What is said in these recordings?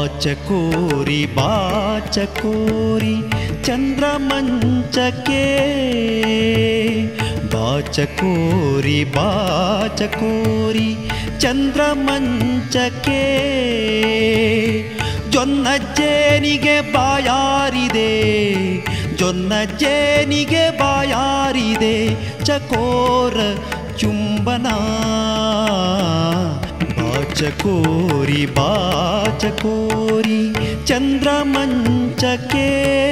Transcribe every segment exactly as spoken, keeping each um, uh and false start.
ಬಾಚಕೋರಿ ಬಾಚಕೋರಿ ಚಂದ್ರಮಂಚಕ್ಕೆ ಬಾಚಕೋರಿ ಬಾಚಕೋರಿ ಚಂದ್ರಮಂಚಕ್ಕೆ ಜೊನ್ನಜ್ಜೇನಿಗೆ ಬಾಯಾರಿದೆ ಜೊನ್ನಜ್ಜೇನಿಗೆ ಬಾಯಾರಿದೆ ಚಕೋರ ಚುಂಬನ ಬಾಚಕೋರಿ ಬಾಚಕೋರಿ ಚಂದ್ರಮಂಚಕ್ಕೆ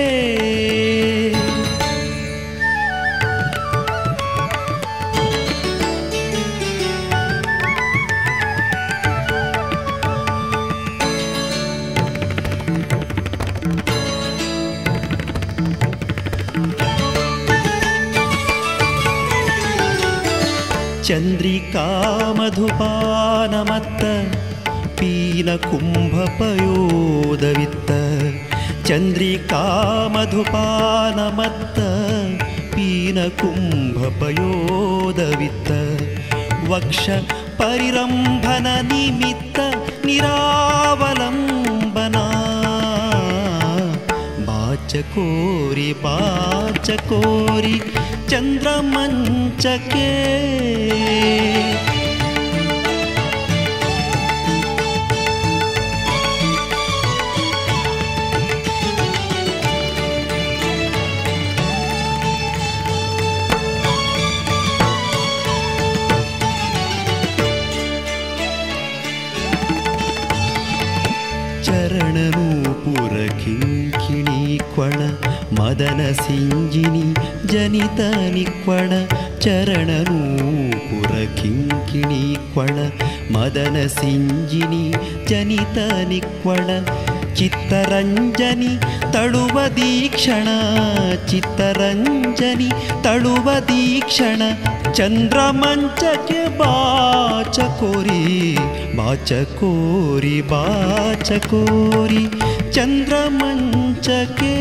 ಚಂದ್ರಿಕಾ ಮಧುಪಾನಮತ್ತ ಪೀನ ಕುಂಭಪಯೋದವಿತ್ತ ಚಂದ್ರಿಕಾ ಮಧುಪಾನಮತ್ತ ಪೀನ ಕುಂಭಪಯೋದವಿತ್ತ ವಕ್ಷ ಪರಿರಂಭನ ನಿಮಿತ್ತ ನಿರಾವಲಂಬನ ಬಾಚಕೋರಿ ಬಾಚಕೋರಿ ಚಂದ್ರಮಂಚಕ್ಕೆ ಚರಣನೂಪುರ ಕಿಂಕಿಣಿ ಕ್ವಣ ಮದನ ಸಿಂಜಿನಿ ಜನಿತ ನಿಕ್ವಣ ಚರಣನೂಪುರ ಕಿಂಕಿಣಿ ಕ್ವಣ ಮದನ ಸಿಂಜಿನಿ ಜನಿತ ನಿಕ್ವಣ ಚಿತ್ತರಂಜನಿ ತಳುವ ದೀಕ್ಷಣ ಚಿತ್ತರಂಜನಿ ತಳುವ ದೀಕ್ಷಣ ಚಂದ್ರಮಂಚಕ್ಕೆ ಬಾಚಕೋರಿ ಬಾಚಕೋರಿ ಬಾಚಕೋರಿ ಚಂದ್ರಮಂಚಕ್ಕೆ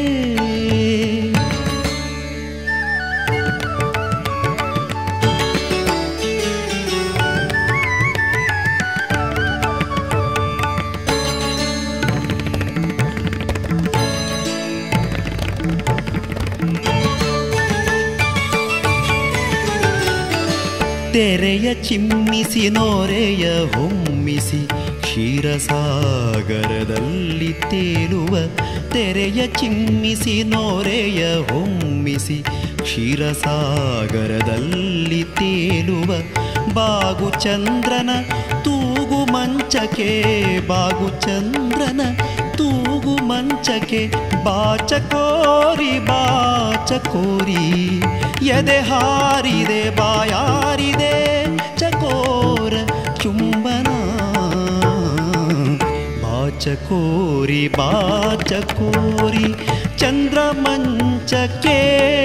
ತೆರೆಯ ಚಿಮ್ಮಿಸಿ ನೋರೆಯ ಹೊಮ್ಮಿಸಿ ಕ್ಷೀರಸಾಗರದಲ್ಲಿ ತೇಲುವ ತೆರೆಯ ಚಿಮ್ಮಿಸಿ ನೋರೆಯ ಹೊಮ್ಮಿಸಿ ಕ್ಷೀರಸಾಗರದಲ್ಲಿ ತೇಲುವ ಬಾಗು ಚಂದ್ರನ ತೂಗು ಮಂಚಕ್ಕೆ ಬಾಗು ಚಂದ್ರನ ತೂಗು ಮಂಚಕ್ಕೆ ಬಾಚಕೋರಿ ಬಾಚಕೋರಿ ಎದೆ ಹಾರಿದೆ ಬಾಯಾರಿದೆ ಚಕೋರ ಚುಂಬನ ಬಾಚಕೋರಿ ಬಾಚಕೋರಿ ಚಂದ್ರಮಂಚಕ್ಕೆ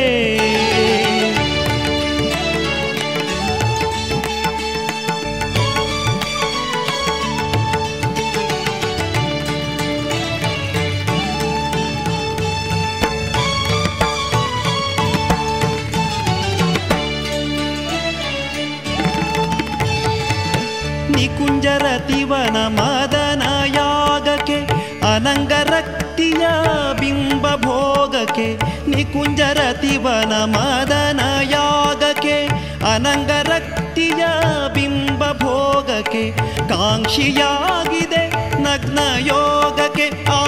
ನಿಕುಂಜರತಿವನ ಮದನ ಯಾಗಕ್ಕೆ ಅನಂಗರಕ್ತಿಯ ಬಿಂಬ ಭೋಗಕ್ಕೆ ನಿಕುಂಜರತಿವನ ಮದನ ಯಾಗಕ್ಕೆ ಅನಂಗರಕ್ತಿಯ ಬಿಂಬ ಭೋಗಕ್ಕೆ ಕಾಂಕ್ಷಿಯಾಗಿದೆ ನಗ್ನ ಯೋಗಕ್ಕೆ ಆ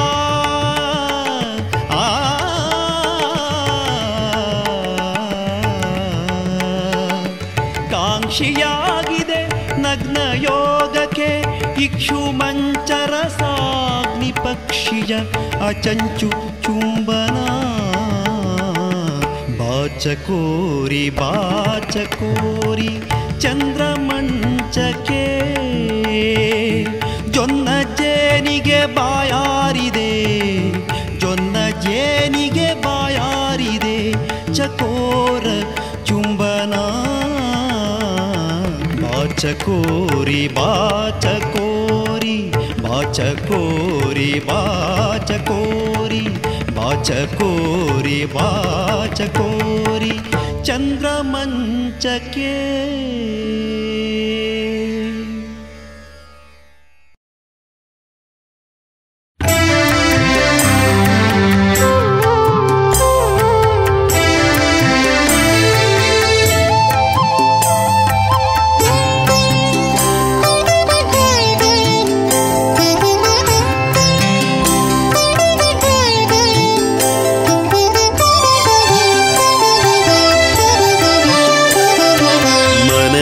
ಕಾಂಕ್ಷಿಯಾಗಿದೆ ನಗ್ನ ಯೋಗಕ್ಕೆ ಇಕ್ಷು ಮಂಚರ ಸಾಗ್ನಿ ಪಕ್ಷಿಯ ಅಚಂಚು ಚುಂಬನ ಬಾಚಕೋರಿ ಬಾಚಕೋರಿ ಚಂದ್ರಮಂಚಕ್ಕೆ ಜೊನ್ನ ಜೇನಿಗೆ ಬಾಯಾರಿದೆ ಜೊನ್ನ ಜೇನಿಗೆ ಬಾಯಾರಿದೆ ಚಕೋರ ಚುಂಬನ ಬಾಚಕೋರಿ ಬಾಚಕೋರಿ ಬಾಚಕೋರಿ ಬಾಚಕೋರಿ ಬಾಚಕೋರಿ ಬಾಚಕೋರಿ ಚಂದ್ರಮಂಚಕ್ಕೆ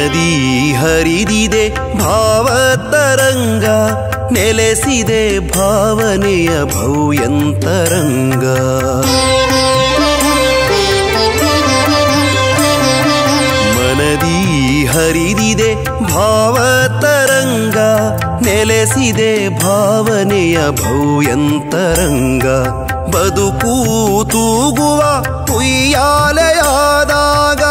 ಮನದಿ ಹರಿದಿದೆ ಭಾವತರಂಗ ನೆಲೆಸಿದೆ ಭಾವನೆಯ ಭವ್ಯಂತರಂಗ ಮನದಿ ಹರಿದಿದೆ ಭಾವತರಂಗ ನೆಲೆಸಿದೆ ಭಾವನೆಯ ಭವ್ಯಂತರಂಗ ಬದುಕು ತೂಗುವ ಉಯ್ಯಾಲೆಯಾದಾಗ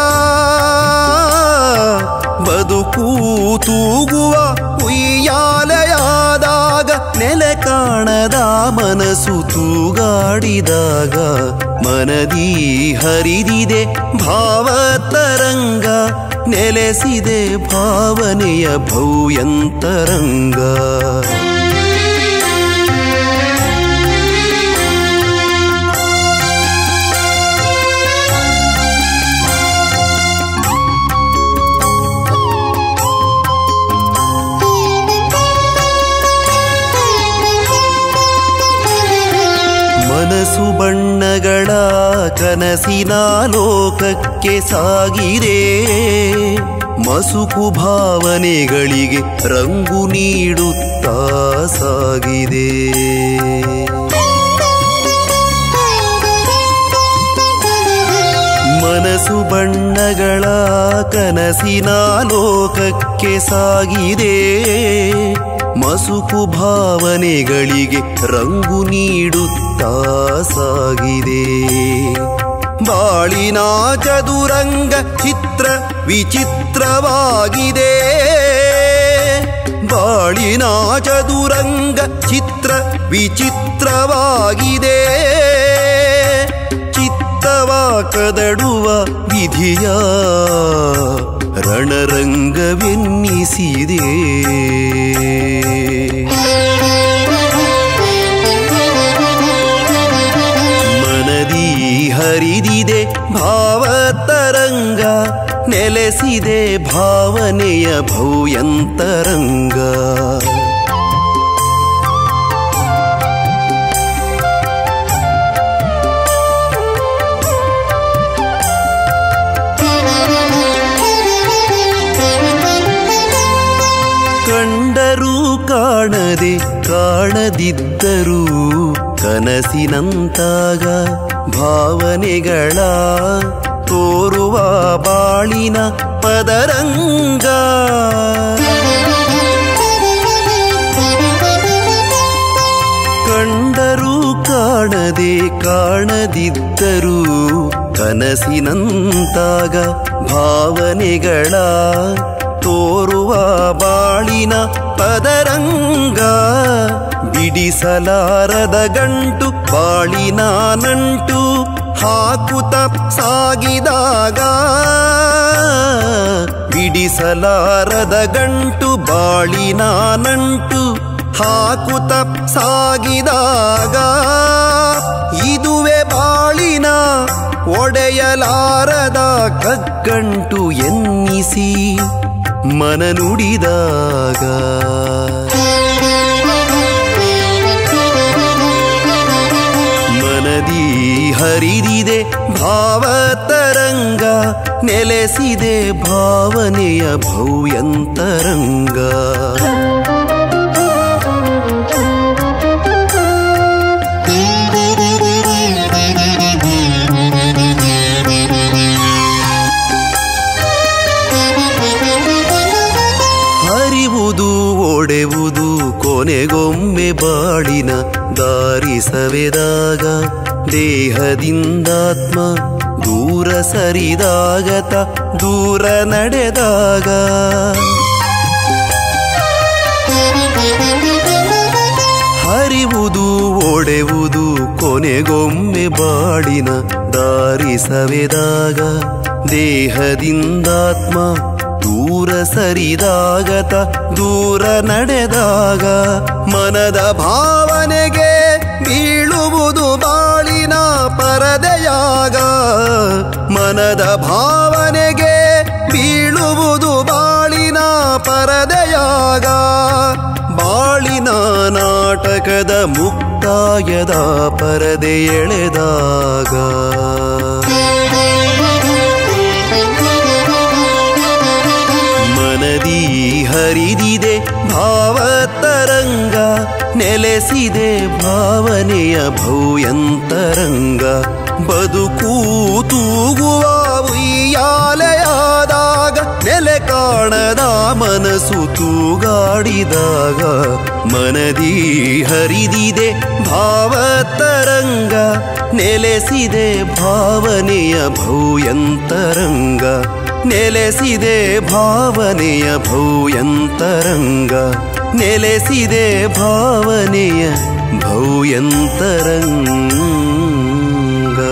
ಬದುಕು ತೂಗುವ ಉಯ್ಯಾಲೆಯಾದಾಗ ನೆಲೆ ಕಾಣದ ಮನಸ್ಸು ತೂಗಾಡಿದಾಗ ಮನದಿ ಹರಿದಿದೆ ಭಾವತರಂಗ ನೆಲೆಸಿದೆ ಭಾವನೆಯ ಭವ್ಯಂತರಂಗ ಮನಸ್ಸು ಬಣ್ಣಗಳ ಕನಸಿನ ಲೋಕಕ್ಕೆ ಸಾಗಿದೆ ಮಸುಕು ಭಾವನೆಗಳಿಗೆ ರಂಗು ನೀಡುತ್ತಾ ಸಾಗಿದೆ ಮನಸ್ಸು ಬಣ್ಣಗಳ ಕನಸಿನ ಲೋಕಕ್ಕೆ ಸಾಗಿದೆ ಮಸುಕು ಭಾವನೆಗಳಿಗೆ ರಂಗು ನೀಡುತ್ತಾ ಸಾಗಿದೆ ಬಾಳಿನ ಚದುರಂಗ ಚಿತ್ರ ವಿಚಿತ್ರವಾಗಿದೆ ಬಾಳಿನ ಚದುರಂಗ ಚಿತ್ರ ವಿಚಿತ್ರವಾಗಿದೆ ಚಿತ್ತವ ಕದಡುವ ವಿಧಿಯ ರಣರಂಗವೆನ್ನಿಸಿದೆ ಮನದಿ ಹರಿದಿದೆ ಭಾವತರಂಗ ನೆಲೆಸಿದೆ ಭಾವನೆಯ ಭವ್ಯಂತರಂಗ ಕಂಡರೂ ಕಾಣದೆ ಕಾಣದಿದ್ದರೂ ಕನಸಿನಂತಾಗ ಭಾವನೆಗಳ ತೋರುವ ಬಾಳಿನ ಪದರಂಗ ಕಂಡರೂ ಕಾಣದೆ ಕಾಣದಿದ್ದರೂ ಕನಸಿನಂತಾಗ ಭಾವನೆಗಳ ತೋರುವ ಬಾಳಿನ ಪದರಂಗ ಬಿಡಿಸಲಾರದ ಗಂಟು ಬಾಳಿನ ನಂಟು ಹಾಕುತ್ತ ಸಾಗಿದಾಗ ಬಿಡಿಸಲಾರದ ಗಂಟು ಬಾಳಿನ ನಂಟು ಹಾಕುತ್ತ ಸಾಗಿದಾಗ ಇದುವೆ ಬಾಳಿನ ಒಡೆಯಲಾರದ ಕಗ್ಗಂಟು ಎನ್ನಿಸಿ ಮನ ನುಡಿದಾಗ ಮನದಿ ಹರಿದಿದೆ ಭಾವತರಂಗ ನೆಲೆಸಿದೆ ಭಾವನೆಯ ಭವ್ಯಂತರಂಗ ಒಡೆವುದು ಕೊನೆಗೊಮ್ಮೆ ಬಾಳಿನ ದಾರಿ ಸವೆದಾಗ ದೇಹದಿಂದಾತ್ಮ ದೂರ ಸರಿದಾಗತ ದೂರ ನಡೆದಾಗ ಹರಿವುದು ಒಡೆವುದು ಕೊನೆಗೊಮ್ಮೆ ಬಾಳಿನ ದಾರಿ ಸವೆದಾಗ ದೇಹದಿಂದಾತ್ಮ ದೂರ ಸರಿದಾಗತ ದೂರ ನಡೆದಾಗ ಮನದ ಭಾವನೆಗೆ ಬೀಳುವುದು ಬಾಳಿನ ಪರದೆಯಾಗ ಮನದ ಭಾವನೆಗೆ ಬೀಳುವುದು ಬಾಳಿನ ಪರದೆಯಾಗ ಬಾಳಿನ ನಾಟಕದ ಮುಕ್ತಾಯದ ಪರದೆ ಎಳೆದಾಗ ಮನದಿ ಹರಿದಿದೆ ಭಾವತರಂಗ ನೆಲೆಸಿದೆ ಭಾವನೆಯ ಭವ್ಯಂತರಂಗ ಬದುಕು ತೂಗುವ ಉಯ್ಯಾಲೆಯಾದಾಗ ನೆಲೆ ಕಾಣದ ಮನಸ್ಸು ತೂಗಾಡಿದಾಗ ಮನದಿ ಹರಿದಿದೆ ಭಾವತರಂಗ ನೆಲೆಸಿದೆ ಭಾವನೆಯ ಭವ್ಯಂತರಂಗ ನೆಲೆಸಿದೆ ಭಾವನೆಯ ಭವ್ಯಂತರಂಗ ನೆಲೆಸಿದೆ ಭಾವನೆಯ ಭವ್ಯಂತರಂಗ.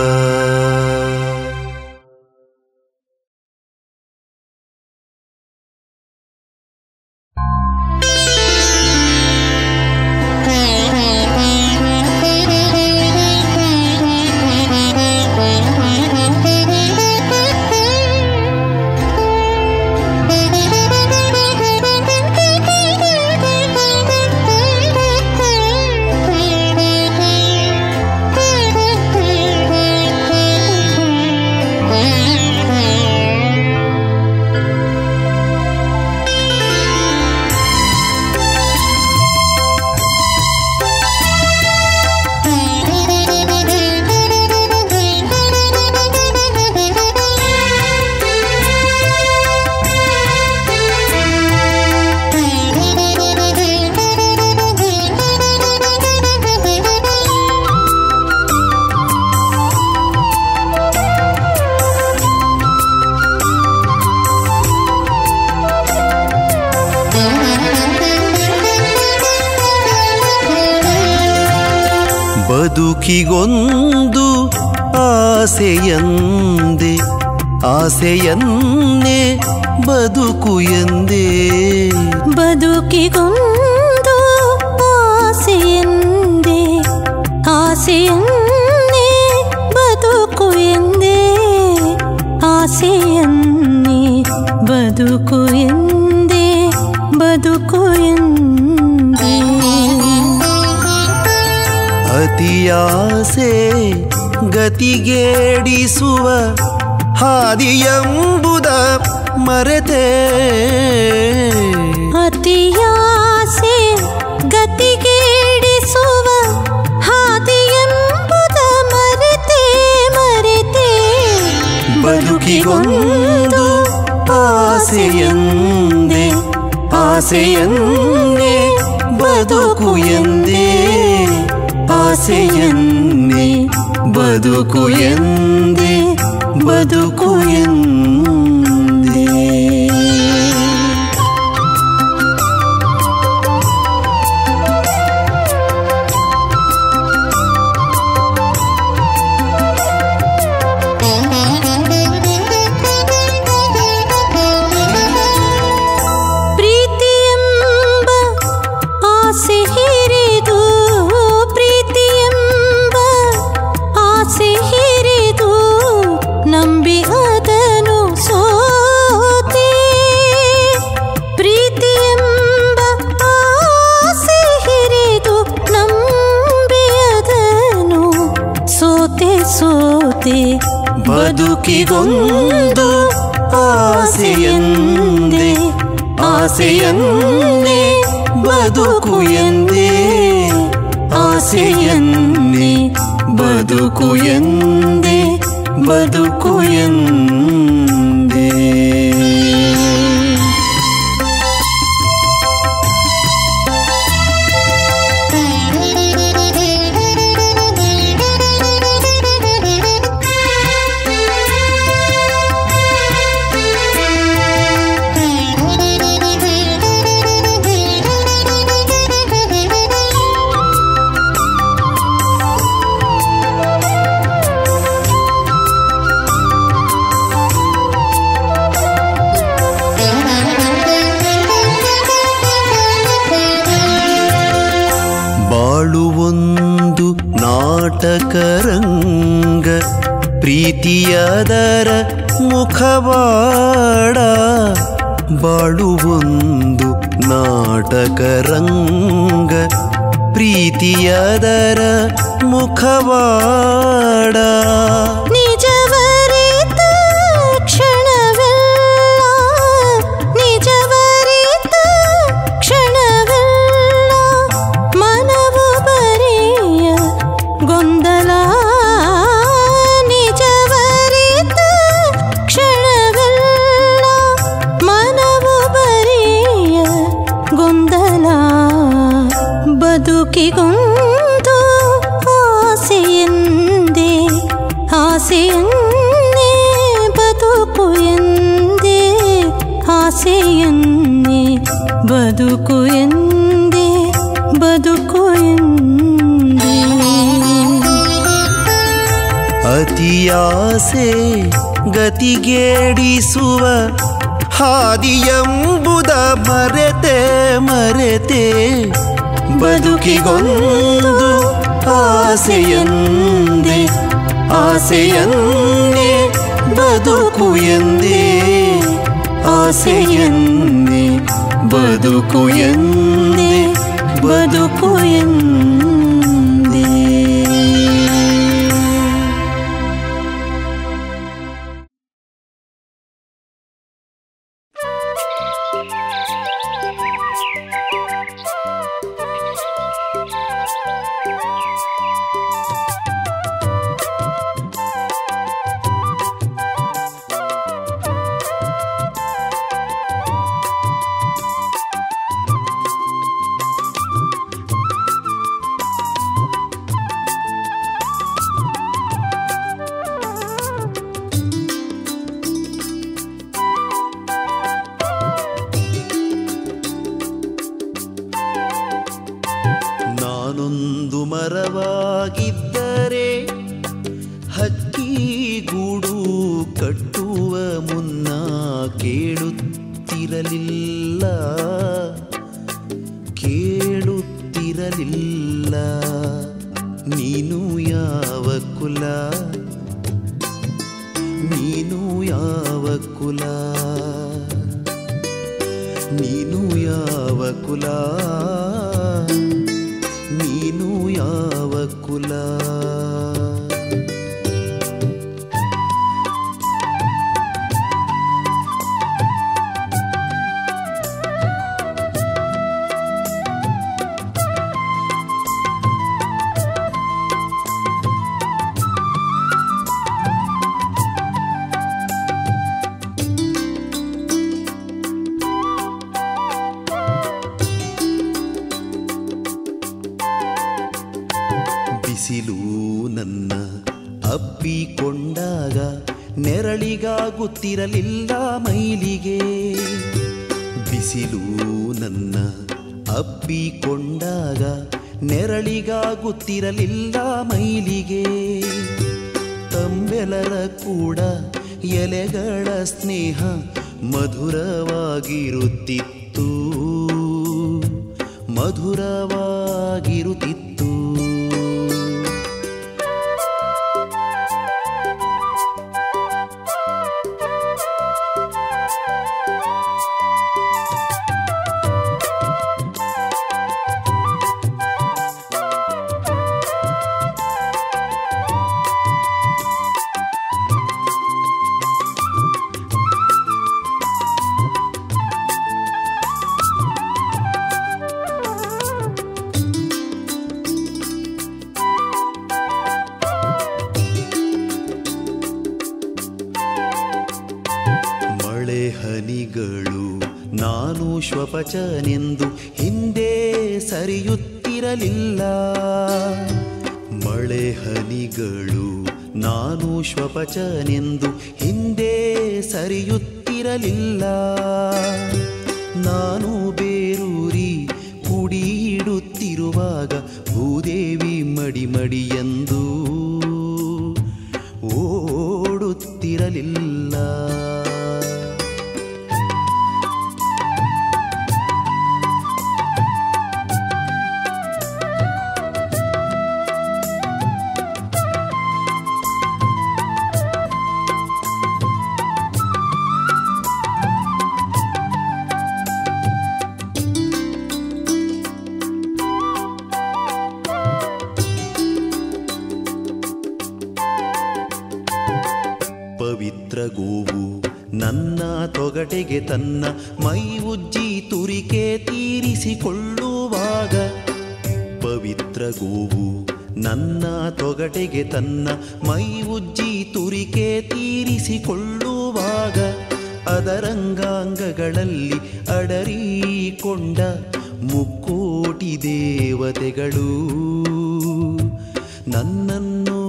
ಬದುಕಿಗೊಂದು ಆಸೆಯಂದೆ ಆಸೆಯನ್ನೇ ಬದುಕು ಎಂದೇ ಬದುಕಿಗೊಂದು ಆಸೆಯಂದೆ ಆಸೆಯನ್ನೇ ಬದುಕು ಎಂದೇ ಆಸೆಯನ್ನೇ ಬದುಕು ಎಂದೇ ಬದುಕು ಎಂದೇ ಅತಿಯಾಸೆ ಗತಿಗೇಡಿಸುವ ಹಾದಿಯೆಂಬುದ ಮರೆತೆ ಅತಿಯಾಸೆ ಗತಿಗೇಡಿಸುವ ಹಾದಿಯೆಂಬುದ ಮರೆತೆ ಮರೆತೆ ಬದುಕಿಗೊಂದು ಆಸೆಯಂದೆ ಆಸೆಯನ್ನೇ ಬದುಕು ಎಂದೇ ಆಸೆಯನ್ನೇ ಬದುಕು ಎಂದೇ ಬದುಕು ಎಂದೇ ಪ್ರೀತಿಯೆಂಬ ಆಸೆ ಹಿರಿದು ಪ್ರೀತಿಯೆಂಬ ಆಸೆ ಹಿರಿದು ನಂಬಿ ಅದನು ಸೋತೆ ಪ್ರೀತಿಯೆಂಬ ಆಸೆ ಹಿರಿದು ನಂಬಿ ಅದನು ಸೋತೆ ಸೋತೆ ಬದುಕಿಗೊಂದು ಆಸೆಯಂದೆ ಆಸೆಯನ್ನೇ ಬದುಕು ಎಂದೇ ಆಸೆಯನ್ನೇ ಬದುಕು ಎಂದೇ ಬದುಕು ಎಂದೇ ಬಾಳುವೊಂದು ನಾಟಕರಂಗ ಪ್ರೀತಿಯದರ ಮುಖವಾಡ ಬಾಳುವೊಂದು ನಾಟಕರಂಗ ಪ್ರೀತಿಯದರ ಮುಖವಾಡ ನಿಜವರಿತ ಕ್ಷಣವೆಲ್ಲ ನಿಜವರಿತ ಆಸೆಯನ್ನೇ ಬದುಕು ಎಂದೇ ಬದುಕು ಎಂದೇ ಅತಿಯಾಸೆ ಗತಿಗೇಡಿಸುವ ಹಾದಿಯೆಂಬುದ ಮರೆತೆ ಮರೆತೆ ಬದುಕಿಗೊಂದು ಆಸೆಯಂದೇ ಆಸೆಯನ್ನೇ ಬದುಕು ಎಂದೇ ಆಸೆಯನ್ನೇ ಬದುಕು ಎಂದೇ ಬದುಕು ಎಂದೇ ನಾನೊಂದು ಮರವಾಗಿದ್ದರೆ ಹಕ್ಕಿಗೂಡು ಕಟ್ಟುವ ಮುನ್ನ ಕೇಳುತ್ತಿರಲಿಲ್ಲ ಕೇಳುತ್ತಿರಲಿಲ್ಲ ನೀನು ಯಾವ ಕುಲ ನೀನು ಯಾವ ಕುಲ ನೀನು ಯಾವ ಕುಲ ನೀನು ಯಾವ ಕುಲ ಬಿಸಿಲು ನನ್ನ ಅಪ್ಪಿಕೊಂಡಾಗ ನೆರಳಿಗಾಗುತ್ತಿರಲಿಲ್ಲ ಮೈಲಿಗೆ ಬಿಸಿಲು ನನ್ನ ಅಪ್ಪಿಕೊಂಡಾಗ ನೆರಳಿಗಾಗುತ್ತಿರಲಿಲ್ಲ ಮೈಲಿಗೆ ತಂಬೆಲರ ಕೂಡ ಎಲೆಗಳ ಸ್ನೇಹ ಮಧುರವಾಗಿರುತ್ತಿತ್ತು ಮಧುರವಾಗಿರುತ್ತಿತ್ತು ಹನಿಗಳು ನಾನು ಶ್ವಪಚನೆಂದು ಹಿಂದೆ ಸರಿಯುತ್ತಿರಲಿಲ್ಲ ಮಳೆ ಹನಿಗಳು ನಾನು ಶ್ವಪಚನೆಂದು ಹಿಂದೆ ಸರಿಯುತ್ತಿರಲಿಲ್ಲ ನಾನು ಬೇರೂರಿ ಕುಡಿಯಿಡುತ್ತಿರುವಾಗ ಭೂದೇವಿ ಮಡಿ ಮಡಿಯೆಂದು ಓಡುತ್ತಿರಲಿಲ್ಲ ಪವಿತ್ರ ಗೋವು ನನ್ನ ತೊಗಟೆಗೆ ತನ್ನ ಮೈ ಉಜ್ಜಿ ತುರಿಕೆ ತೀರಿಸಿಕೊಳ್ಳುವಾಗ ಪವಿತ್ರ ಗೋವು ನನ್ನ ತೊಗಟೆಗೆ ತನ್ನ ಮೈ ಉಜ್ಜಿ ತುರಿಕೆ ತೀರಿಸಿಕೊಳ್ಳುವಾಗ ಅದರಂಗಾಂಗಗಳಲ್ಲಿ ಅಡರಿಕೊಂಡ ಮುಕ್ಕೋಟಿ ದೇವತೆಗಳು ನನ್ನನ್ನು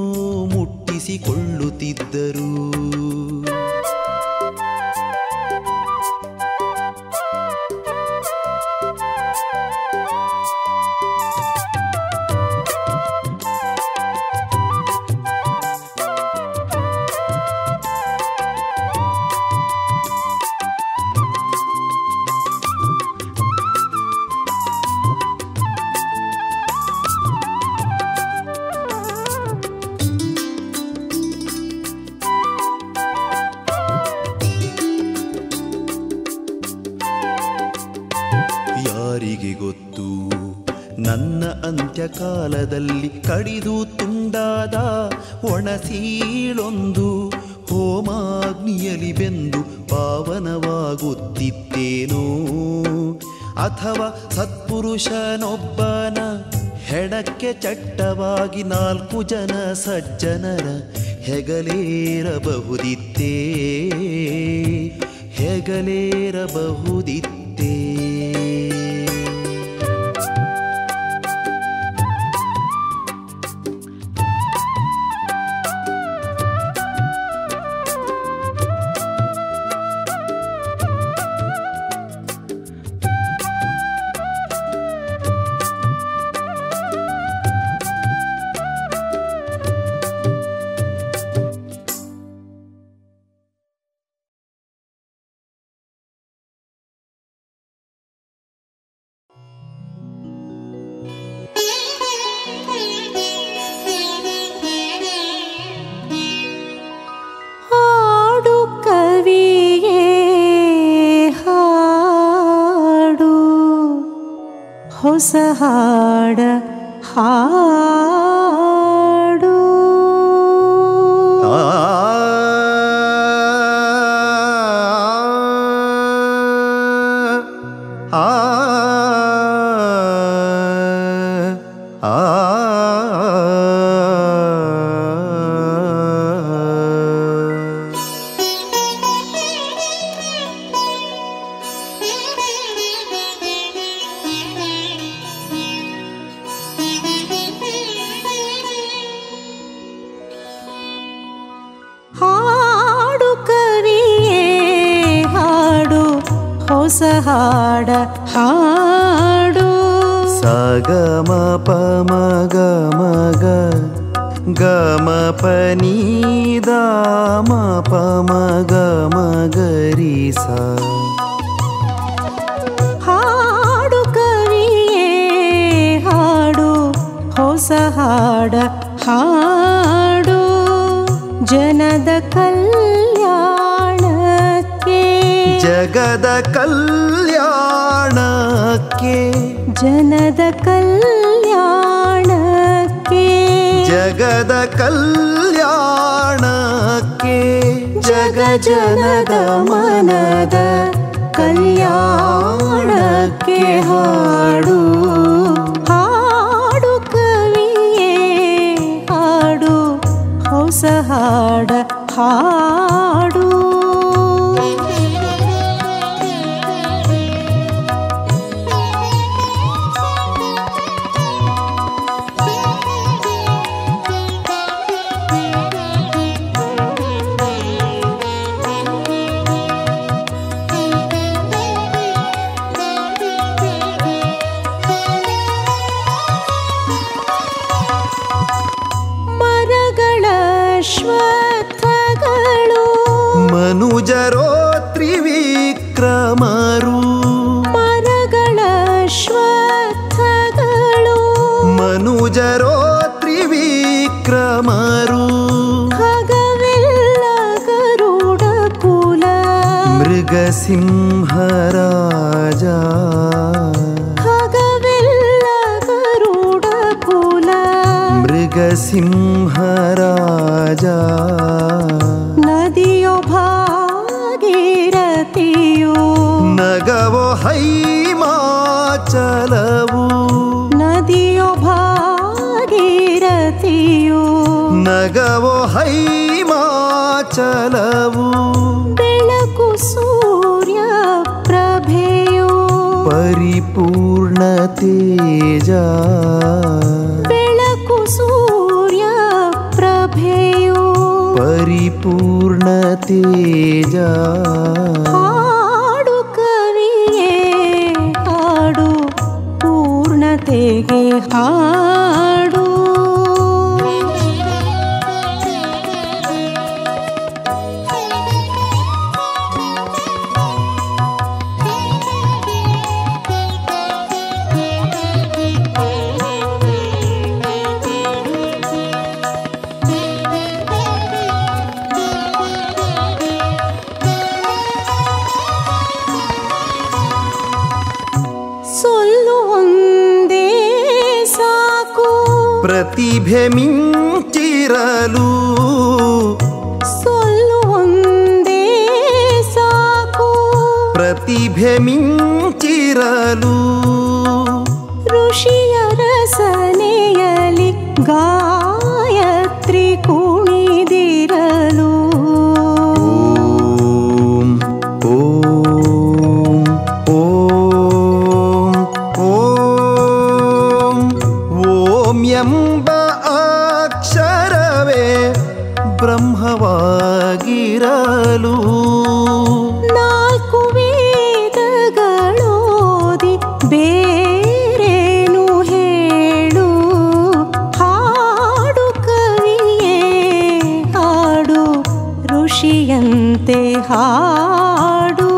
ಮುಟ್ಟಿಸಿಕೊಳ್ಳುತ್ತಿದ್ದರು. ಯಾರಿಗೆ ಗೊತ್ತು ನನ್ನ ಅಂತ್ಯಕಾಲದಲ್ಲಿ ಕಡಿದು ತುಂಡಾದ ಒಣಸೀಳೊಂದು ಹೋಮಾಗ್ನಿಯಲಿ ಬೆಂದು ಪಾವನವಾಗುತ್ತಿತ್ತೇನೋ, ಅಥವಾ ಸತ್ಪುರುಷನೊಬ್ಬನ ಹೆಣಕ್ಕೆ ಚಟ್ಟವಾಗಿ ನಾಲ್ಕು ಜನ ಸಜ್ಜನರ ಹೆಗಲೇರಬಹುದಿತ್ತೇ ಹೆಗಲೇರಬಹುದಿತ್ತೇ. ಹೊಸ ಹಾಡ ಹಾಡು ಆ ಆ ಹಾಡು ಕವಿಯೇ ಹಾಡು ಹೊಸ ಹಾಡ ಹಾಡು. ಸಗ ಮ ಪ ಮ ಗ ಮ ಗ ಗ ಮ ಪ ನೀ ದ ಮ ಪ ಮ ಗ ಮ ಗ ರಿ ಸಾ. ಹಾಡು ಕವಿಯೇ ಹಾಡು ಹೊಸ ಹಾಡ ಹಾಡು. ಜನದ ಕಲ್ಯಾಣಕ್ಕೆ ಜಗದ ಕಲ್ಯಾಣಕ್ಕೆ ಜನದ ಕಲ್ಯಾಣಕ್ಕೆ ಜಗದ ಕಲ್ಯಾಣಕ್ಕೆ ಜಗ ಜನದ ಮನದ ಕಲ್ಯಾಣಕ್ಕೆ ಹಾಡು. ಹಾಡು ಕವಿಯೇ ಹಾಡು ಹೊಸ ಹಾಡ ಹಾಡು. ಶ್ವತ್ಥಗಳು ಮನುಜರೋ ತ್ರಿವಿಕ್ರಮರು. ಮರಗಳ ಶ್ವತ್ಥಗಳು ಮನುಜರೋ ತ್ರಿವಿಕ್ರಮರು. ಖಗವೆಲ್ಲ ಗರುಡ ಕುಲ ಮೃಗಸಿಂಹರಾಜ. ಖಗವೆಲ್ಲ ಗರುಡ ಕುಲ ಮೃಗಸಿಂಹರಾಜ. ನದಿಯೋ ಭಾಗೀರಥಿಯೋ ನಗವೋ ಹೈಮಾಚಲವು. ನದಿಯೋ ಭಾಗೀರಥಿಯೋ ನಗವೋ ಹೈಮಾಚಲವು. ಬೆಳಕು ಸೂರ್ಯ ಪ್ರಭೆಯೋ ಪರಿಪೂರ್ಣ ತೇಜ. ಬೆಳಕು ಸೂರ್ಯ ಪ್ರಭೆಯೋ ಪರಿಪೂರ್ಣ ತೇಜ. ಹಾಡು ಕವಿಯೇ ಹಾಡು ಪೂರ್ಣತೆಗೆ ಹಾಡು. ಪ್ರತಿಭೆ ಮಿಂಚಿರಲು ಸೊಲ್ಲುವಂದೇ ಸಾಕು ಪ್ರತಿಭೆ ಮಿಂಚಿರಲು ಋಷಿಯರ ಸನೆಯಲಿ ಗಾಯತ್ರಿ ಕುಣಿದಿರಲು ಓಂ ಓಂ ಓಂ ಓಂ ಎಂಬ ಅಕ್ಷರವೇ ಬ್ರಹ್ಮವಾಗಿರಲು ನಾಲ್ಕು ವೇದಗಳೋದಿ ಬೇರೇನು ಹೇಳು ಹಾಡು ಕವಿಯೇ ಹಾಡು ಋಷಿಯಂತೆ ಹಾಡು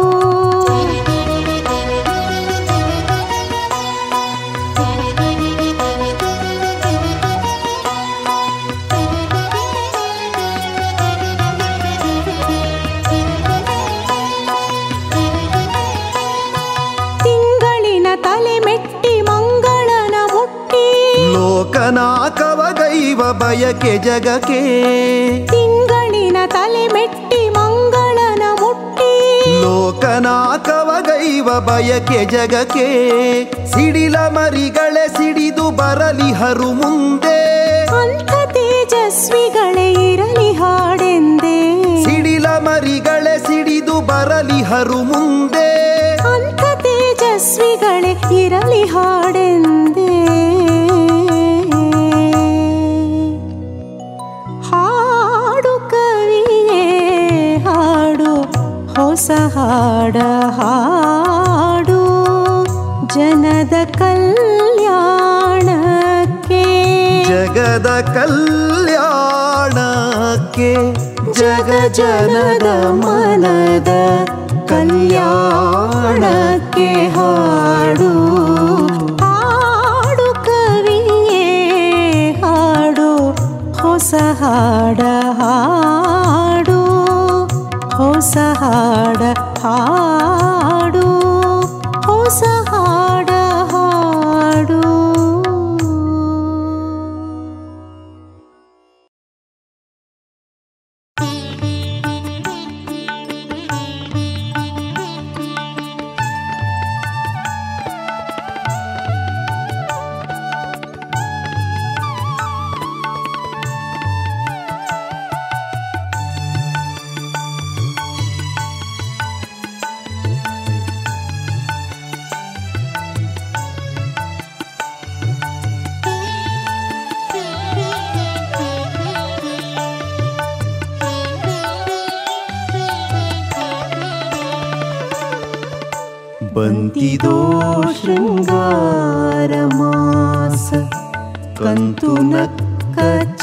ತಿಂಗಳಿನ ತಲೆ ಮೆಟ್ಟಿ ಮಂಗಳನ ಮುಟ್ಟಿ ಲೋಕನಾಕವಗೈವ ಬಯಕೆ ಜಗಕ್ಕೆ ತಿಂಗಳಿನ ತಲೆ ಮೆಟ್ಟಿ ಮಂಗಳನ ಮುಟ್ಟಿ ಲೋಕನಾಕವಗೈವ ಬಯಕೆ ಜಗಕ್ಕೆ ಸಿಡಿಲ ಮರಿಗಳೇ ಸಿಡಿದು ಬರಲಿಹರು ಮುಂದೆ ಅಂಥ ತೇಜಸ್ವಿಗಳೇ ಇರಲಿ ಹಾಡೆಂದೇ ಸಿಡಿಲ ಮರಿಗಳೇ ಸಿಡಿದು ಬರಲಿಹರು ಮುಂದೆ ಅಂಥ ತೇಜಸ್ವಿಗಳೇ ಇರಲಿ ಹಾಡೆಂದೇ ಹಾಡು ಕವಿಯೇ ಹಾಡು ಹೊಸ ಹಾಡ ಹಾಡು ಜನದ ಕಲ್ಯಾಣಕ್ಕೆ ಜಗದ ಕಲ್ಯಾಣಕ್ಕೆ ಜಗ ಜನದ ಮನದ ಕಲ್ಯಾಣಕ್ಕೆ ಹಾಡು ಹಾಡು ಕವಿಯೇ ಹಾಡು ಹೊಸ ಹಾಡ ಹಾಡು ಹೊಸ ಹಾಡ ಹಾಡು ಹೊಸ ಹಾಡ ಹಾಡು ಬಂತಿದೋ ಶೃಂಗಾರ ಮಾಸ ಕಂತು ನಕ್ಕ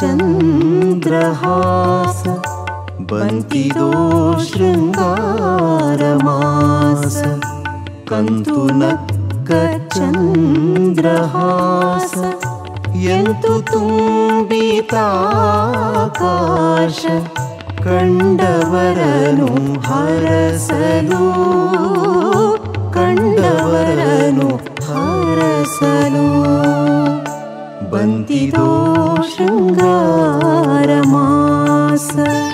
ಚಂದ್ರಹಾಸ ಬಂತಿದೋ ಶೃಂಗಾರ ಮಾಸ ಕಂತು ನಕ್ಕ ಚಂದ್ರಹಾಸ ಎಂತು ತುಂಬಿತಾಕಾಶ ಕಂಡವರನು ಹರಸಲು ಕಂಡವರನು ಹರಸಲು ಬಂತಿದೋ ಶೃಂಗಾರ ಮಾಸ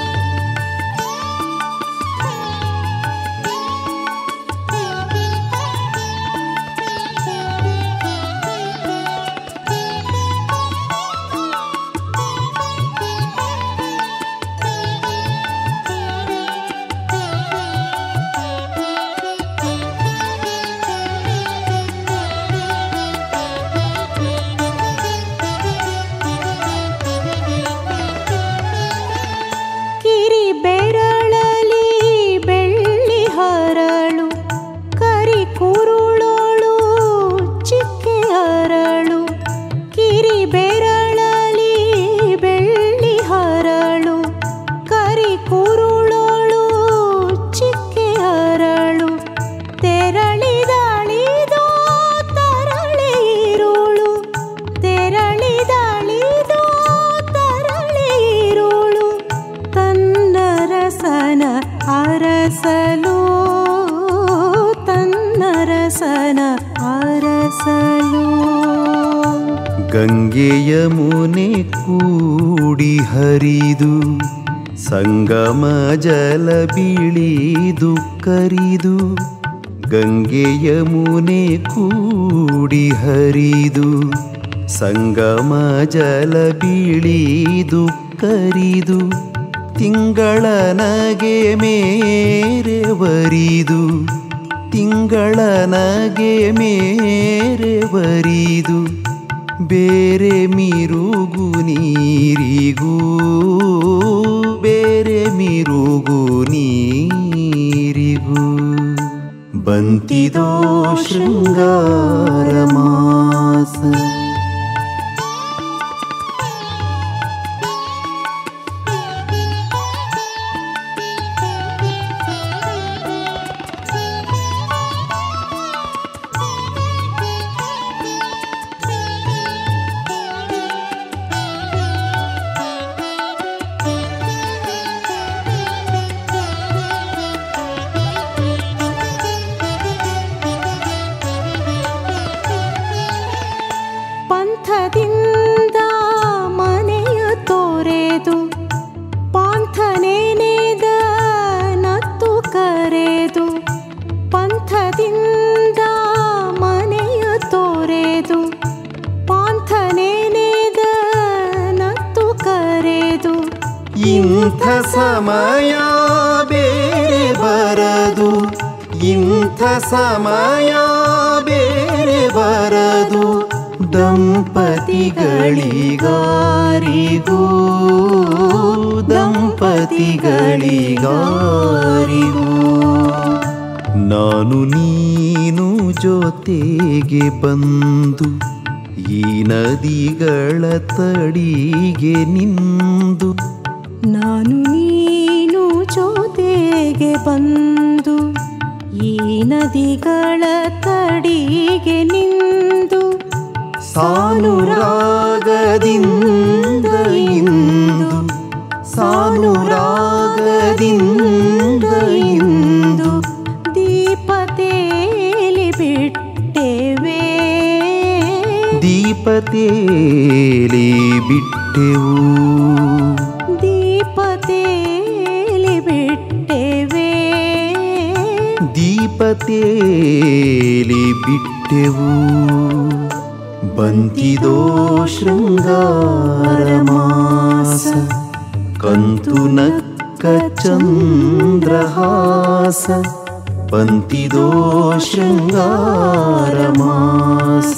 ಅರಸಲು ತನ್ನರಸನ ಅರಸಲು ಗಂಗೆ ಯಮುನೆ ಕೂಡಿ ಹರಿದು ಸಂಗಮ ಜಲ ಬೀಳಿದು ಕರಿದು ಗಂಗೆ ಯಮುನೆ ಕೂಡಿ ಹರಿದು ಸಂಗಮ ಜಲ ಬೀಳಿದು ಕರಿದು ತಿಂಗಳ ನಗೆ ಮೇರೆ ಬರಿದು ತಿಂಗಳ ನಗೆ ಮೇರೆ ಬರಿದು ಬೇರೆ ಮಿರುಗು ನೀರಿಗೂ ಬೇರೆ ಮಿರುಗು ನೀರಿಗೂ ಬಂತಿದೋ ಶೃಂಗಾರ ಮಾಸ ಇಂಥ ಸಮಯ ಬೇರೆ ಬರದು ಇಂಥ ಸಮಯ ಬೇರೆ ಬರದು ದಂಪತಿಗಳಿಗಾರಿಗೂ ದಂಪತಿಗಳಿಗಾರಿಗೂ ನಾನು ನೀನು ಜೊತೆಗೆ ಬಂದು ಈ ನದಿಗಳ ತಡಿಗೆ ನಿಂದು ನಾನು ನೀನು ಜೊತೆಗೆ ಬಂದು ಈ ನದಿಗಳ ತಡಿಗೆ ನಿಂದು ಸಾನುರಾಗದಿಂದ ಇಂದು ಸಾನುರಾಗದಿಂದ ಇಂದು ದೀಪತೇಲಿ ಬಿಟ್ಟೆವೆ ದೀಪತೇಲಿ ಬಿಟ್ಟೆವು ದೀಪತೇಲಿ ಬಿಟ್ಟೆವೆ ದೀಪತೇಲಿ ಬಿಟ್ಟೆವು ಬಂತಿದೋ ಶೃಂಗಾರ ಮಾಸ ಕಂತು ನಕ್ಕ ಚಂದ್ರಹಾಸ ಬಂತಿದೋ ಶೃಂಗಾರ ಮಾಸ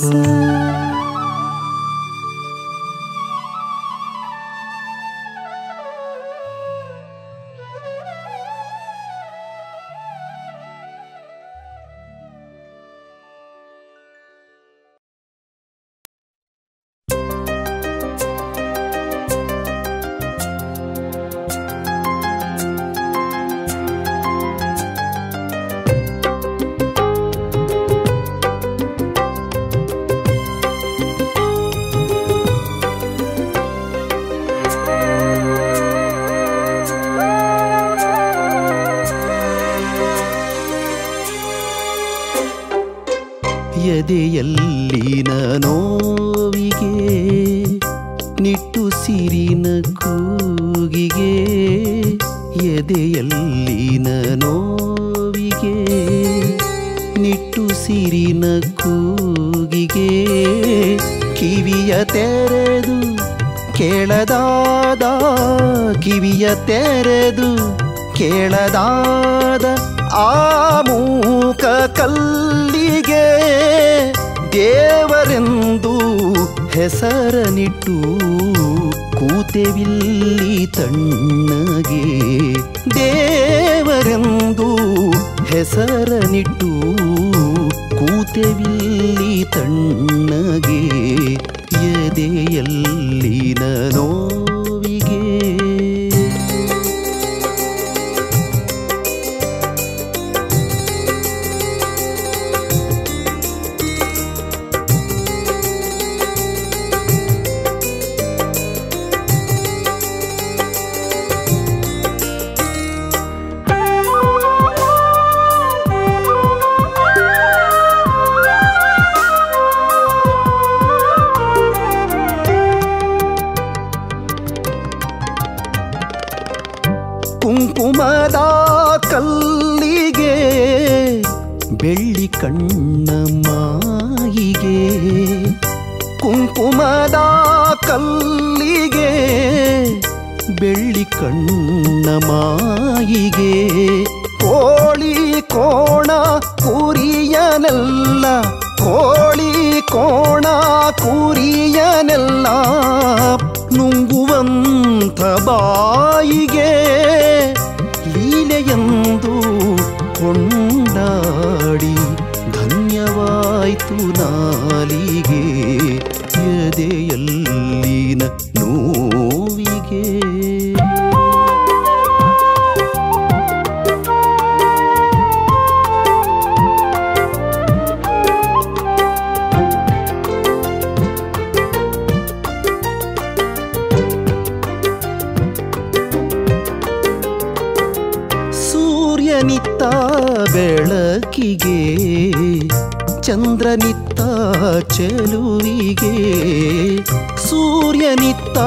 ಎದೆಯಲ್ಲಿನ ನೋವಿಗೆ ನಿಟ್ಟುಸಿರಿನ ಕೂಗಿಗೆ ಎದೆಯಲ್ಲಿನ ನೋವಿಗೆ ನಿಟ್ಟುಸಿರಿನ ಕೂಗಿಗೆ ಕಿವಿಯ ತೆರೆದು ಕೇಳದಾದ ಕಿವಿಯ ತೆರೆದು ಕೇಳದಾದ ಆ ಮೂಕ ಕಲ್ಲಿಗೆ ದೇವರೆಂದು ಹೆಸರನಿಟ್ಟು ಕೂತೆವಿಲ್ಲಿ ತಣ್ಣಗೆ ದೇವರೆಂದು ಹೆಸರನಿಟ್ಟು ಕೂತೆವಿಲ್ಲಿ ತಣ್ಣಗೆ ಎದೆಯಲ್ಲಿನ ನೋವಿಗೆ ಕಣ್ಣ ಮಾಯಿಗೆ ಕುಂಕುಮದ ಕಲ್ಲಿಗೆ ಬೆಳ್ಳಿ ಕಣ್ಣ ಮಾಯಿಗೆ ಕೋಳಿ ಕೋಣ ಕುರಿಯನೆಲ್ಲ ಕೋಳಿ ಕೋಣ ಕುರಿಯನೆಲ್ಲ ನುಂಗುವಂಥ ಬಾಯಿಗೆ ಲೀಲೆಯೆಂದು ಕೊಂಡಾಡಿ ಧನ್ಯವಾಯ್ತು ನಾಲಿಗೆ ಎದೆಯಲ್ಲಿನ ನೋವಿಗೆ. ಸೂರ್ಯನಿತ್ತ ಬೆಳಕಿಗೆ ಚಂದ್ರನಿತ್ತ ಚೆಲುವಿಗೆ ಸೂರ್ಯನಿತ್ತ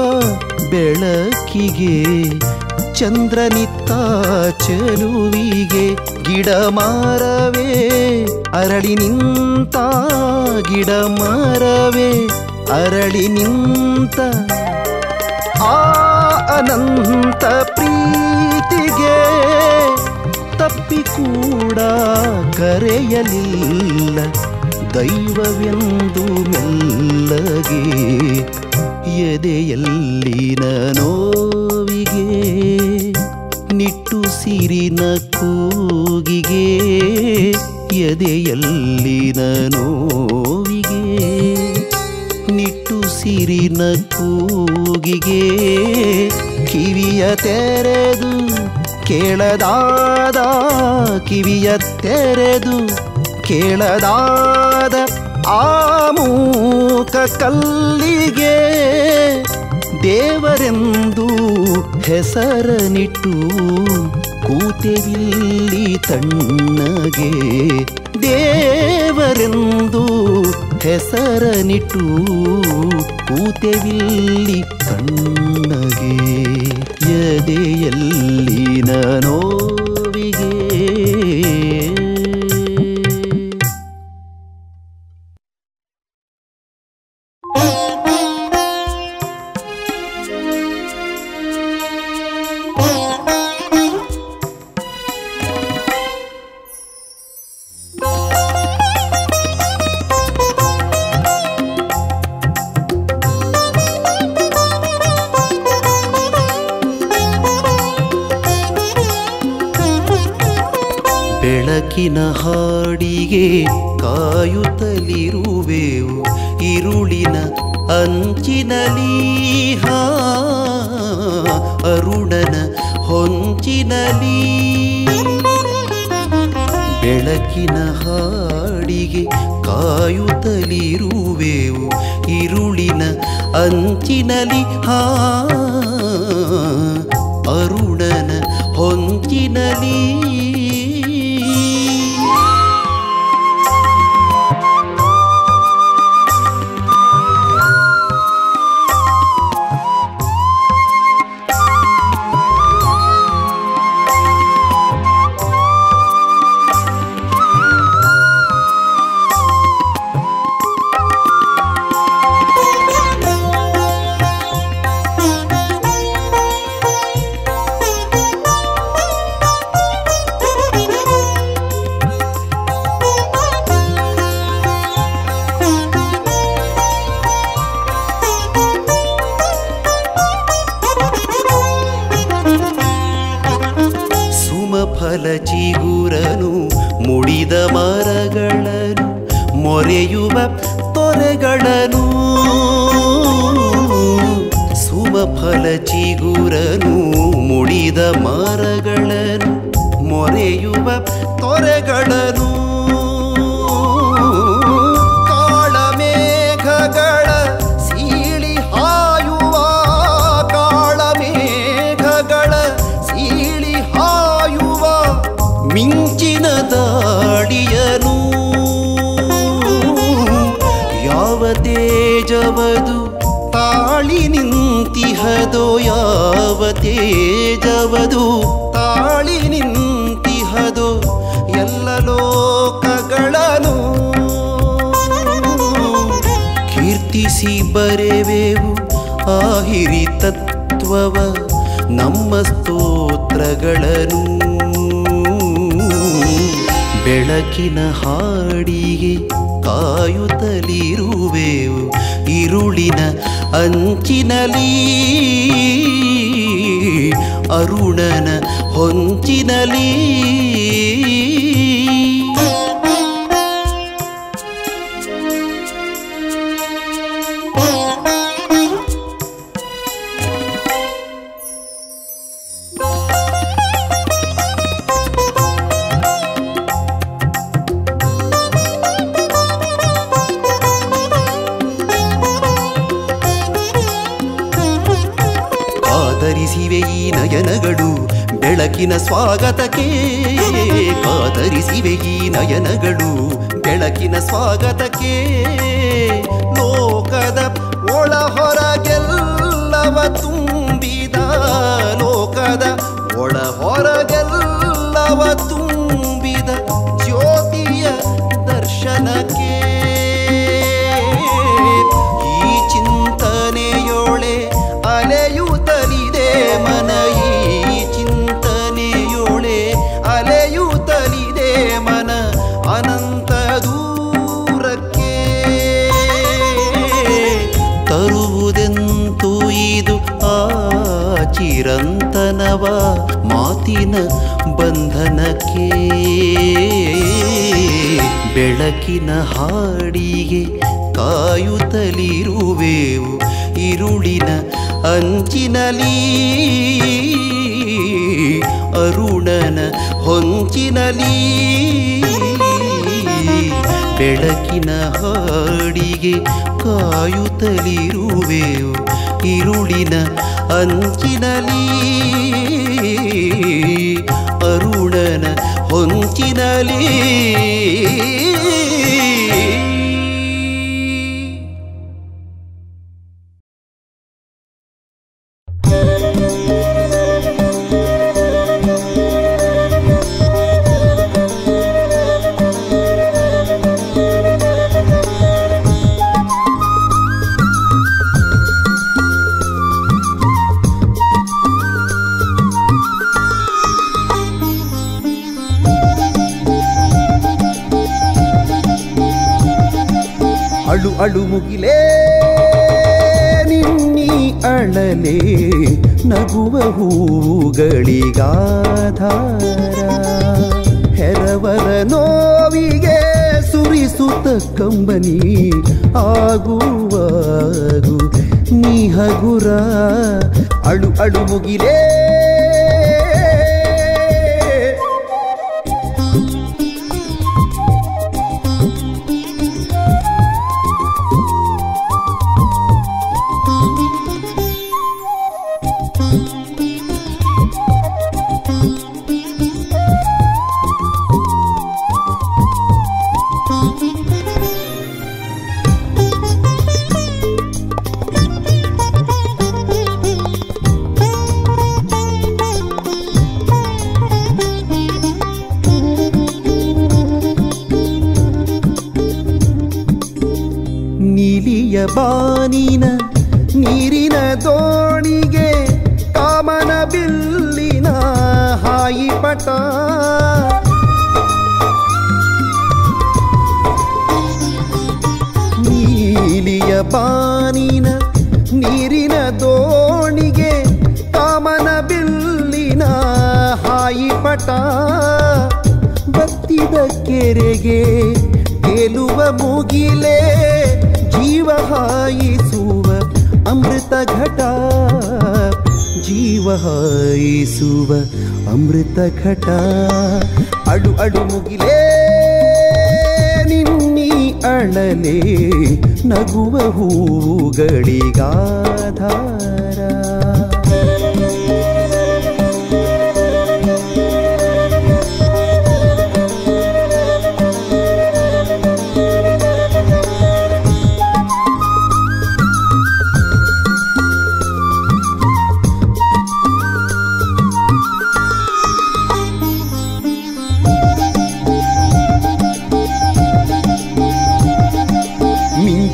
ಬೆಳಕಿಗೆ ಚಂದ್ರನಿತ್ತ ಚೆಲುವಿಗೆ ಗಿಡ ಮರವೇ ಅರಳಿ ನಿಂತ ಗಿಡ ಮರವೇ ಅರಳಿ ನಿಂತ ಆ ಅನಂತ ಪ್ರೀತಿಗೆ ತಪ್ಪಿ ಕೂಡ ಕರೆಯಲಿಲ್ಲ ದೈವವೆಂದು ಮೆಲ್ಲಗೆ ಎದೆಯಲ್ಲಿನ ನೋವಿಗೆ ನಿಟ್ಟುಸಿರಿನ ಕೂಗಿಗೆ ಎದೆಯಲ್ಲಿನ ನೋವಿಗೆ ನಿಟ್ಟುಸಿರಿನ ಕೂಗಿಗೆ ಕಿವಿಯ ತೆರೆದು ಕೇಳದಾದ ಕಿವಿಯ ತೆರೆದು ಕೇಳದಾದ ಆ ಮೂಕ ಕಲ್ಲಿಗೆ ದೇವರೆಂದು ಹೆಸರನಿಟ್ಟು ಕೂತೆವಿಲ್ಲಿ ತಣ್ಣಗೆ ದೇವರೆಂದು ಹೆಸರನಿಟ್ಟು ಕೂತೆವಿಲ್ಲಿ ತಣ್ಣಗೆ ಎದೆಯಲ್ಲಿನ ನೋವಿಗೆ. ಬೆಳಕಿನ ಹಾಡಿಗೆ ಕಾಯುತ್ತಲಿರುವೆವು ಇರುಳಿನ ಅಂಚಿನಲಿ ಹಾ ಅರುಣನ ಹೊಂಚಿನಲಿ ಬೆಳಕಿನ ಹಾಡಿಗೆ ಕಾಯುತ್ತಲಿರುವೆವು ಇರುಳಿನ ಅಂಚಿನಲಿ ಹಾ ಅರುಣನ ಹೊಂಚಿನಲಿ ಫಲ ಚಿಗುರನು ಮುಡಿದ ಮರಗಳನ್ನು ಮೊರೆಯುವ ತೊರೆಗಳನ್ನು ಸುಮಫಲ ಚಿಗುರನು ಮುಡಿದ ಮರಗಳನ್ನು ಮೊರೆಯುವ ತೊರೆಗಳನ್ನು ಕಾಳಮೇಘಗಳ ಸೀಳಿ ಹಾಯುವ ಕಾಳಮೇಘಗಳ ಸೀಳಿ ಹಾಯುವ ಮಿಂಚಿನ ದಾಡಿಯನು ಯಾವ ತೇಜವದು ತಾಳಿ ನಿಂತಿಹದೋ ಯಾವ ತೇಜವದು ತಾಳಿ ನಿಂತಿಹದೋ ಎಲ್ಲ ಲೋಕಗಳ ಬಿಡಿಸಿ ಬರೆವೆವು ಆ ಹಿರಿ ತತ್ವವ ನಮ್ಮ ಸ್ತೋತ್ರಗಳನ್ನು. ಬೆಳಕಿನ ಹಾಡಿಗೆ ಕಾಯುತ್ತಲಿರುವೆವು ಇರುಳಿನ ಅಂಚಿನಲಿ ಅರುಣನ ಹೊಂಚಿನಲಿ. ಕಾದರಿಸಿವೆ ಈ ನಯನಗಳು ಬೆಳಕಿನ ಸ್ವಾಗತಕ್ಕೆ, ಕಾದರಿಸಿವೆ ಈ ನಯನಗಳು ಬೆಳಕಿನ ಸ್ವಾಗತಕ್ಕೆ. ಲೋಕದ ಒಳ ಹೊರಗೆಲ್ಲವ ತುಂಬಿದ, ಲೋಕದ ಒಳ ಹೊರಗೆಲ್ಲವ ತುಂಬಿದ ಜ್ಯೋತಿಯ ದರ್ಶನಕ್ಕೆ. ಈ ಚಿಂತನೆಯೊಳೆ ಅಲೆಯುತ್ತಲಿದೆ ಮನ, ಈ ಚಿಂತನೆಯೊಳೆ ಅಲೆಯುತ್ತಲಿದೆ ಮನ ಅನಂತ ದೂರಕ್ಕೆ. ತರುವುದೆಂತೂ ಇದು ಆ ಚಿರಂತನವ ಮಾತಿನ ಬಂಧನಕ್ಕೆ. ಬೆಳಕಿನ ಹಾಡಿಗೆ ಕಾಯುತ್ತಲಿರುವೆವು ಇರುಳಿನ ಅಂಚಿನಲಿ ಅರುಣನ ಹೊಂಚಿನಲಿ. ಬೆಳಕಿನ ಹಾಡಿಗೆ ಕಾಯುತ್ತಲಿರುವೆವು ಇರುಳಿನ ಅಂಚಿನಲಿ ಅರುಣನ ಹೊಂಚಿನಲಿ. ಅಳು ಅಳು ಮುಗಿಲೇ ನಿನ್ನಿ ಅಳಲೆ ನಗುವ ಹೂಗಳಿಗಾಧಾರ. ಹೆರವರ ನೋವಿಗೆ ಸುರಿಸುತ್ತ ಕಂಬನಿ ಆಗುವಾಗು ನೀ ಹಗುರ. ಅಳು ಅಳು ಮುಗಿಲೇ ಬಾನಿನ ನೀರಿನ ದೋಣಿಗೆ ಕಾಮನ ಬಿಲ್ಲಿನ ಹಾಯಿಪಟ. ನೀಲಿಯ ಬಾನಿನ ನೀರಿನ ದೋಣಿಗೆ ಕಾಮನ ಬಿಲ್ಲಿನ ಹಾಯಿಪಟ. ಬತ್ತಿದ ಕೆರೆಗೆ ಗೆಲುವ ಮುಗಿಲೇ ಜೀವ ಹಾಯಿಸುವ ಅಮೃತ ಘಟ. ಜೀವ ಹಾಯಿಸುವ ಅಮೃತ ಘಟ. ಅಡು ಅಡು ಮುಗಿಲೇ ನಿನ್ನಿ ಅಳಲೆ ನಗುವ ಹೂಗಳಿಗಾಧಾರ.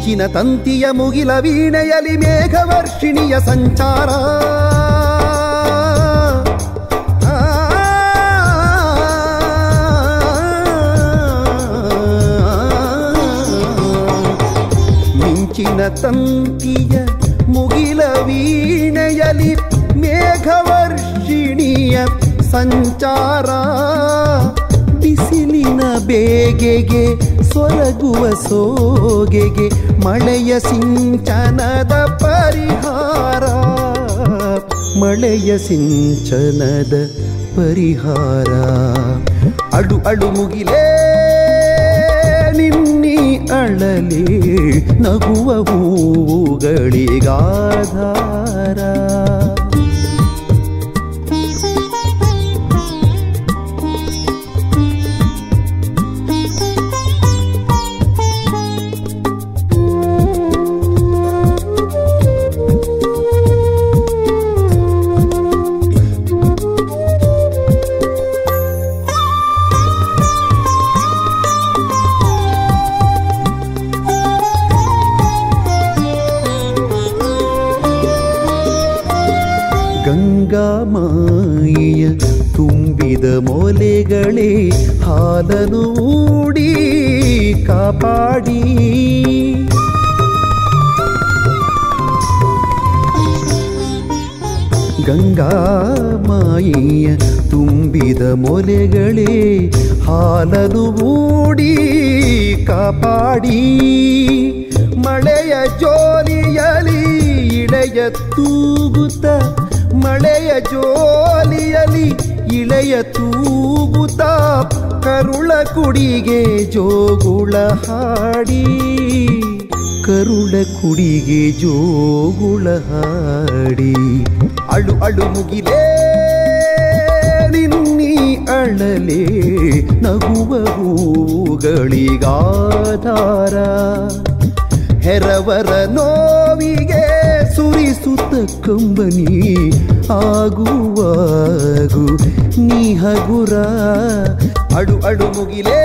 ಮಿಂಚಿನ ತಂತಿಯ ಮುಗಿಲ ವೀಣೆಯಲಿ ಮೇಘವರ್ಷಿಣಿಯ ಸಂಚಾರ ಮಿಂಚಿನ ತಂತಿಯ ಮುಗಿಲ ವೀಣೆಯಲಿ ಮೇಘವರ್ಷಿಣಿಯ ಸಂಚಾರ ಬಿಸಿಲಿನ ಬೇಗೆಗೆ ಸೊರಗುವ ಸೋಗೆಗೆ ಮಳೆಯ ಸಿಂಚನದ ಪರಿಹಾರ ಮಳೆಯ ಸಿಂಚನದ ಪರಿಹಾರ ಅಡು ಅಡು ಮುಗಿಲೇ ನಿನ್ನಿ ಅಳಲಿ ನಗುವ ಹೂಗಳಿಗಾಧಾರ ಗಂಗಾಮಾಯಿಯ ತುಂಬಿದ ಮೊಲೆಗಳೇ ಹಾಲನು ಊಡಿ ಕಾಪಾಡಿ ಗಂಗಾಮಾಯಿಯ ತುಂಬಿದ ಮೊಲೆಗಳೇ ಹಾಲನು ಊಡಿ ಕಾಪಾಡಿ ಮಳೆಯ ಜೋಲಿಯಲಿ ಇಳೆಯ ತೂಗುತ್ತ ಮಳೆಯ ಜೋಲಿಯಲಿ ಇಳೆಯ ತೂಗುತ್ತ ಕರುಳ ಕುಡಿಗೆ ಜೋಗುಳ ಹಾಡಿ ಕರುಳ ಕುಡಿಗೆ ಜೋಗುಳ ಹಾಡಿ ಅಳು ಅಳು ಮುಗಿಲೇ ನಿನ್ನಿ ಅಳಲೆ ನಗುವ ಹೂಗಳಿಗಾಧಾರ ಹೆರವರ ನೋವಿಗೆ ಸುರಿಸುತ್ತ ಕಂಬನಿ ಆಗುವಾಗು ನೀ ಹಗುರ ಅಡು ಅಡು ಮುಗಿಲೇ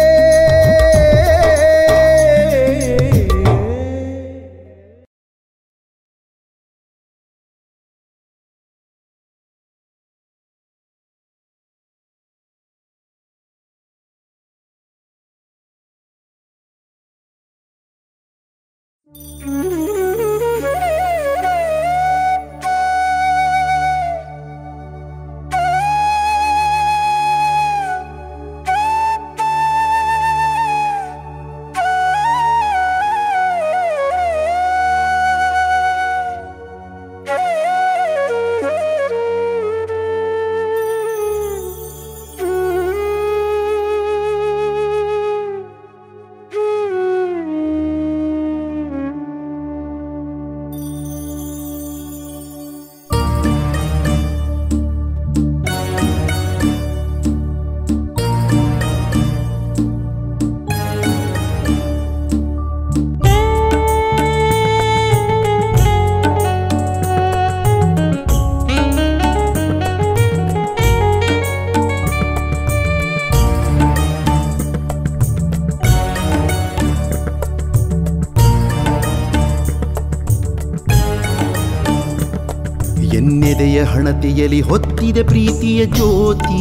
ಎನ್ನೆದೆಯ ಹಣತೆಯಲಿ ಹೊತ್ತಿದೆ ಪ್ರೀತಿಯ ಜ್ಯೋತಿ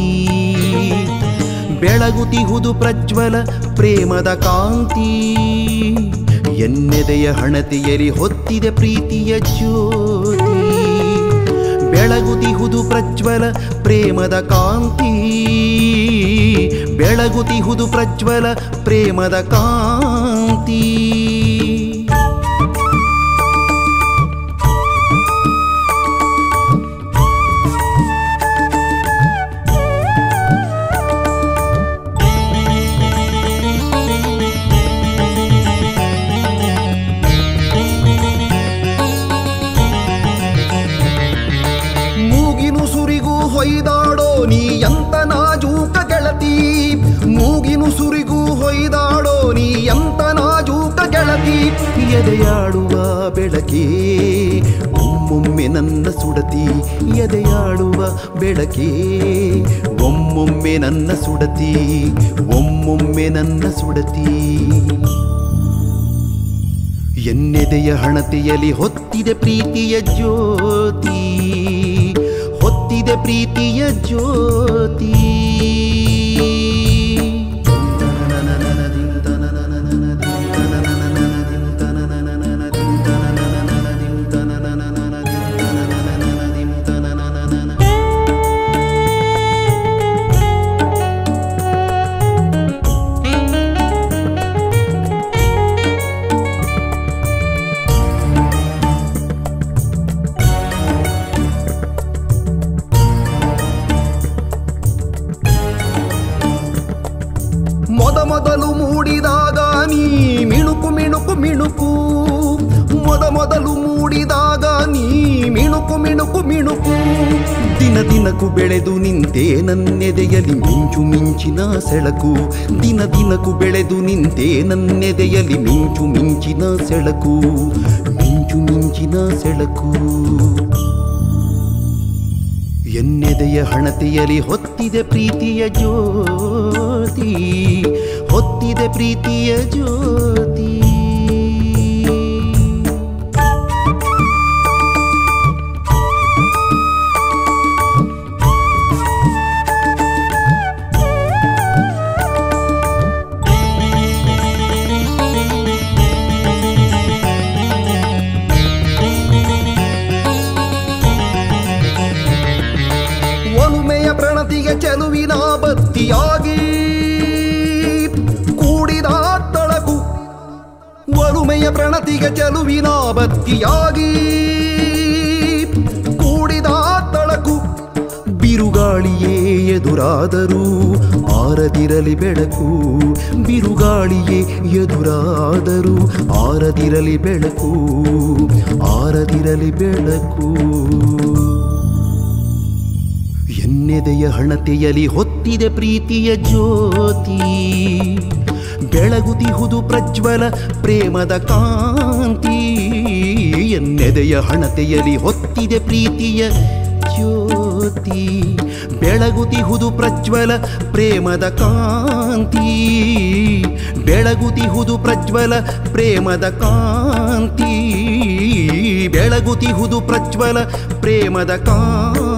ಬೆಳಗುತಿಹುದು ಪ್ರಜ್ವಲ ಪ್ರೇಮದ ಕಾಂತಿ ಎನ್ನೆದೆಯ ಹಣತೆಯಲಿ ಹೊತ್ತಿದೆ ಪ್ರೀತಿಯ ಜ್ಯೋತಿ ಬೆಳಗುತಿಹುದು ಪ್ರಜ್ವಲ ಪ್ರೇಮದ ಕಾಂತಿ ಬೆಳಗುತಿಹುದು ಪ್ರಜ್ವಲ ಪ್ರೇಮದ ಕಾಂತಿ ಹೊಯ್ದಾಡೋ ನೀ ಎಂತ ನಾಜೂಕ ಗೆಳತಿ ಮೂಗಿನು ಸುರಿಗೂ ಹೊಯ್ದಾಡೋ ನೀ ಎಂತ ನಾಜೂಕ ಗೆಳತಿ ಎದೆಯಾಡುವ ಬೆಳಕೇ ಒಮ್ಮೊಮ್ಮೆ ನನ್ನ ಸುಡತಿ ಎದೆಯಾಡುವ ಬೆಳಕೇ ಒಮ್ಮೊಮ್ಮೆ ನನ್ನ ಸುಡತಿ ಒಮ್ಮೊಮ್ಮೆ ನನ್ನ ಸುಡತಿ ಎನ್ನೆದೆಯ ಹಣತೆಯಲ್ಲಿ ಹೊತ್ತಿದೆ ಪ್ರೀತಿಯ ಜ್ಯೋತಿ, ಹೊತ್ತಿದೆ ಪ್ರೀತಿಯ ಜ್ಯೋತಿ. ಮೊದಲು ಮೂಡಿದಾಗ ನೀ ಮಿಣುಕು ಮಿಣುಕು ಮಿಣುಕು, ಮೊದ ಮೊದಲು ಮೂಡಿದಾಗ ನೀ ಮಿಣುಕು ಮಿಣುಕು ಮಿಣುಕು. ದಿನ ದಿನಕ್ಕೂ ಬೆಳೆದು ನಿಂತೆ ನನ್ನೆದೆಯಲ್ಲಿ ಮಿಂಚು ಮಿಂಚಿನ ಸೆಳಕು, ದಿನ ದಿನಕ್ಕೂ ಬೆಳೆದು ನಿಂತೆ ನನ್ನೆದೆಯಲ್ಲಿ ಮಿಂಚು ಮಿಂಚಿನ ಸೆಳಕು, ಮಿಂಚು ಮಿಂಚಿನ ಸೆಳಕು. ಎನ್ನೆದೆಯ ಹಣತೆಯಲ್ಲಿ ಹೊತ್ತಿದೆ ಪ್ರೀತಿಯ ಜ್ಯೋತಿ, ಹೊತ್ತಿದೆ ಪ್ರೀತಿಯ ಜ್ಯೋತಿ. ಒಲುಮೆಯ ಪ್ರಣತಿಗೆ ಚೆಲುವಿನ ಬತ್ತಿಯಾಗಿ ಕೂಡಿದ ತಳಕು, ಒಲುಮೆಯ ಪ್ರಣತಿಗೆ ಚೆಲುವಿನ ಬತ್ತಿಯಾಗಿ ಕೂಡಿದ ತಳಕು. ಬಿರುಗಾಳಿಯೇ ಎದುರಾದರೂ ಆರದಿರಲಿ ಬೆಳಕು, ಬಿರುಗಾಳಿಯೇ ಎದುರಾದರೂ ಆರದಿರಲಿ ಬೆಳಕು, ಆರದಿರಲಿ ಬೆಳಕು. ಎನ್ನೆದೆಯ ಹಣತೆಯಲ್ಲಿ ಹೊತ್ತಿದೆ ಪ್ರೀತಿಯ ಜ್ಯೋತಿ, ಬೆಳಗುತಿಹುದು ಪ್ರಜ್ವಲ ಪ್ರೇಮದ ಕಾಂತಿ. ಎನ್ನೆದೆಯ ಹಣತೆಯಲ್ಲಿ ಹೊತ್ತಿದೆ ಪ್ರೀತಿಯ ಜ್ಯೋತಿ, ಬೆಳಗುತಿಹುದು ಪ್ರಜ್ವಲ ಪ್ರೇಮದ ಕಾಂತಿ, ಬೆಳಗುತಿಹುದು ಪ್ರಜ್ವಲ ಪ್ರೇಮದ ಕಾಂತಿ, ಬೆಳಗುತಿಹುದು ಪ್ರಜ್ವಲ ಪ್ರೇಮದ ಕಾಂತಿ.